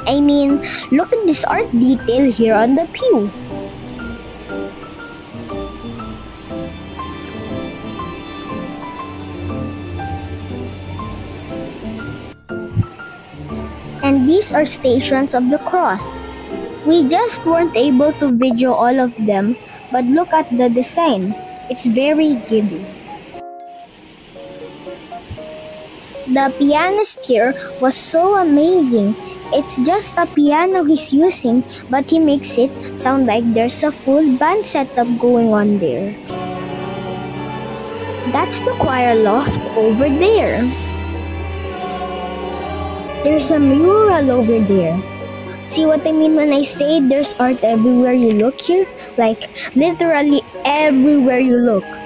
I mean, look at this art detail here on the pew. And these are Stations of the Cross. We just weren't able to video all of them, but look at the design. It's very giddy. The pianist here was so amazing. It's just a piano he's using, but he makes it sound like there's a full band setup going on there. That's the choir loft over there. There's a mural over there. See what I mean when I say there's art everywhere you look here? Like, literally everywhere you look.